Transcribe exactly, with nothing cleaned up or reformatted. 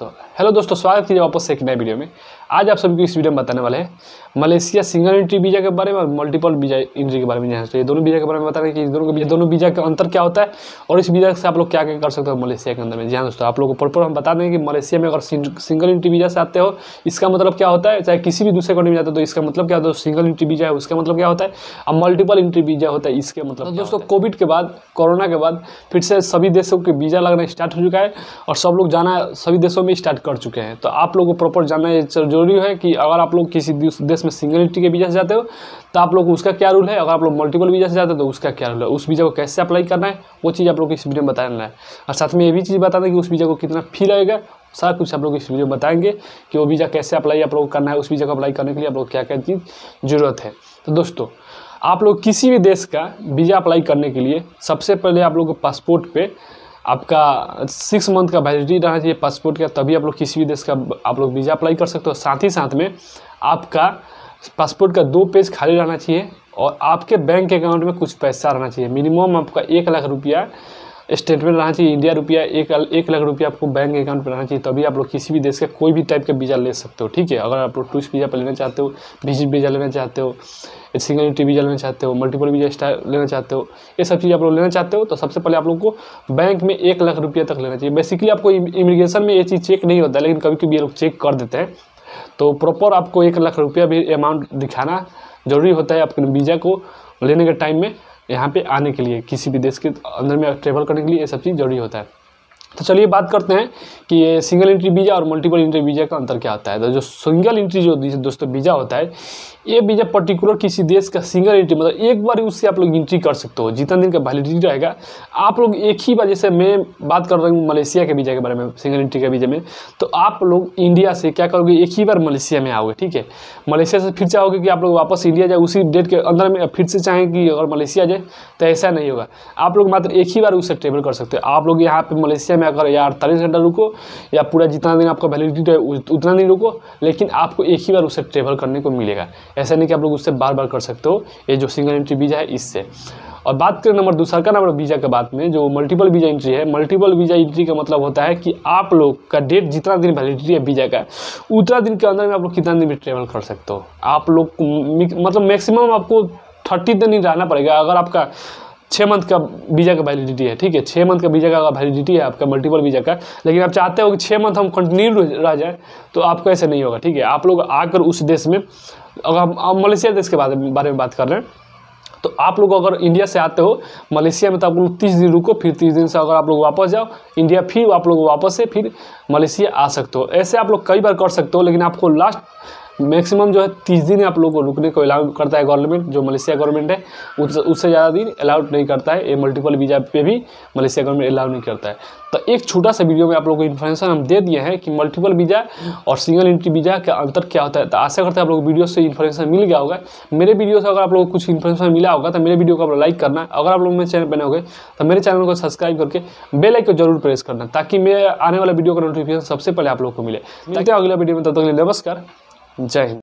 तो हेलो दोस्तों, स्वागत कीजिए वापस से एक नए वीडियो में। आज आप सभी को इस वीडियो में बताने वाले हैं मलेशिया सिंगल एंट्री वीज़ा के बारे में और मल्टीपल वीज़ा एंट्री के बारे में। यहाँ से ये दोनों वीज़ा के बारे में बता रहे हैं कि इस दोनों के दोनों वीज़ा का अंतर क्या होता है और इस वीज़ा से आप लोग क्या क्या कर सकते हो मलेशिया के अंदर में। जी हाँ दोस्तों, आप लोगों को प्रॉपर हम बता देंगे कि मलेशिया में अगर सिंगल एंट्री वीज़ा से आते हो इसका मतलब क्या होता है, चाहे किसी भी दूसरे कंट्री में जाते हो तो इसका मतलब क्या होता है। सिंगल एंट्री वीज़ा है उसका मतलब क्या होता है, और मल्टीपल एंट्री वीज़ा होता है इसके मतलब। दोस्तों, कोविड के बाद, कोरोना के बाद फिर से सभी देशों के वीज़ा लगना स्टार्ट हो चुका है और सब लोग जाना सभी देशों में स्टार्ट कर चुके हैं। तो आप लोगों को प्रॉपर जानना जरूरी है कि अगर आप लोग किसी देश में सिंगल एंट्री के वीज़ा से जाते हो तो आप लोग उसका क्या रूल है, अगर आप लोग मल्टीपल वीज़ा से जाते हो तो उसका क्या रूल है, उस वीज़ा को कैसे अप्लाई करना है, वो चीज़ आप लोग को इस वीडियो में बताना है। और साथ में ये भी चीज़ बताना है कि उस वीज़ा को कितना फी लगेगा, सारा कुछ आप लोग इस वीडियो में बताएंगे कि वो वीज़ा कैसे अप्लाई आप लोग करना है, उस वीज़ा को अप्लाई करने के लिए आप लोग क्या क्या चीज़ ज़रूरत है। तो दोस्तों, आप लोग किसी भी देश का वीज़ा अप्लाई करने के लिए सबसे पहले आप लोग को पासपोर्ट पे आपका सिक्स मंथ का वैलिडिटी रहना चाहिए पासपोर्ट का, तभी आप लोग किसी भी देश का आप लोग वीज़ा अप्लाई कर सकते हो। साथ ही साथ में आपका पासपोर्ट का दो पेज खाली रहना चाहिए और आपके बैंक अकाउंट में कुछ पैसा रहना चाहिए। मिनिमम आपका एक लाख रुपया स्टेटमेंट रहना चाहिए, इंडिया रुपया एक एक लाख रुपया आपको बैंक अकाउंट पर रहना चाहिए, तभी आप लोग किसी भी देश का कोई भी टाइप का वीज़ा ले सकते हो। ठीक है, अगर आप लोग टूरिस्ट वीज़ा पर लेना चाहते हो, विजिट वीज़ा लेना चाहते हो, सिंगल एंट्री वीज़ा लेना चाहते हो, मल्टीपल वीज़ा स्टार लेना चाहते हो, ये सब चीज़ आप लोग लेना चाहते हो तो सबसे पहले आप लोग को बैंक में एक लाख रुपया तक लेना चाहिए। बेसिकली आपको इमिग्रेशन में ये चीज़ चेक नहीं होता है, लेकिन कभी कभी ये लोग चेक कर देते हैं। तो प्रॉपर आपको एक लाख रुपया भी अमाउंट दिखाना ज़रूरी होता है आपके वीज़ा को लेने के टाइम में, यहाँ पे आने के लिए, किसी भी देश के अंदर में ट्रेवल करने के लिए ये सब चीज़ जरूरी होता है। तो चलिए बात करते हैं कि ये सिंगल एंट्री वीज़ा और मल्टीपल एंट्री वीज़ा का अंतर क्या होता है। तो जो सिंगल एंट्री जो दोस्तों वीज़ा होता है, ये वीज़ा पर्टिकुलर किसी देश का सिंगल एंट्री मतलब एक बार उससे आप लोग एंट्री कर सकते हो, जितना दिन का वैलिडिटी रहेगा आप लोग एक ही बार। जैसे मैं बात कर रहा हूँ मलेशिया के वीज़ा के बारे में, सिंगल एंट्री के वीज़ा में, तो आप लोग इंडिया से क्या करोगे, एक ही बार मलेशिया में आओगे। ठीक है, मलेशिया से फिर चाहोगे कि आप लोग वापस इंडिया जाए उसी डेट के अंदर में, फिर से चाहें कि अगर मलेशिया जाए तो ऐसा नहीं होगा। आप लोग मात्र एक ही बार उससे ट्रेवल कर सकते हो। आप लोग यहाँ पे मलेशिया में अगर या अड़तालीस घंटा रुको या पूरा जितना दिन आपका वैलिडिटी है उतना दिन रुको, लेकिन आपको एक ही बार उससे ट्रेवल करने को मिलेगा। ऐसा नहीं कि आप लोग उससे बार बार कर सकते हो, ये जो सिंगल एंट्री वीज़ा है इससे। और बात करें नंबर दूसरा का नंबर वीज़ा के बात में, जो मल्टीपल वीज़ा एंट्री है, मल्टीपल वीज़ा एंट्री का मतलब होता है कि आप लोग का डेट जितना दिन वैलिडिटी है वीज़ा का, उतना दिन के अंदर में आप लोग कितना दिन में ट्रेवल कर सकते हो। आप लोग मतलब मैक्सिमम आपको थर्टी दिन ही रहना पड़ेगा अगर आपका छः मंथ का वीज़ा का वैलिडिटी है। ठीक है, छः मंथ का वीज़ा का वैलिडिटी है आपका मल्टीपल वीज़ा का, लेकिन आप चाहते हो कि छः मंथ हम कंटिन्यू रह जाए तो आपको ऐसे नहीं होगा। ठीक है, आप लोग आकर उस देश में, अगर हम मलेशिया देश के बारे में बारे में बात कर रहे हैं, तो आप लोग अगर इंडिया से आते हो मलेशिया में तो आप लोग तीस दिन रुको, फिर तीस दिन से अगर आप लोग वापस जाओ इंडिया, फिर आप लोग वापस से फिर मलेशिया आ सकते हो। ऐसे आप लोग कई बार कर सकते हो, लेकिन आपको लास्ट मैक्सिमम जो है तीस दिन आप लोगों को रुकने को अलाउ करता है गवर्नमेंट, जो मलेशिया गवर्नमेंट है उससे ज़्यादा दिन अलाउड नहीं करता है। ये मल्टीपल वीज़ा पे भी मलेशिया गवर्नमेंट अलाउ नहीं करता है। तो एक छोटा सा वीडियो में आप लोगों को इन्फॉर्मेशन हम दे दिए हैं कि मल्टीपल वीज़ा और सिंगल एंट्री वीज़ा का अंतर क्या होता है। तो आशा करते हैं आप लोग वीडियो से इन्फॉर्मेशन मिल गया होगा। मेरे वीडियो से अगर आप लोगों को कुछ इन्फॉर्मेशन मिला होगा तो मेरे वीडियो को आप लाइक करना। अगर आप लोग मेरे चैनल बने होंगे तो मेरे चैनल को सब्सक्राइब करके बेल आइकन को जरूर प्रेस करना, ताकि मेरे आने वाला वीडियो का नोटिफिकेशन सबसे पहले आप लोग को मिले। मिलते हैं अगला वीडियो में, तब तक के लिए नमस्कार, जय हिंद।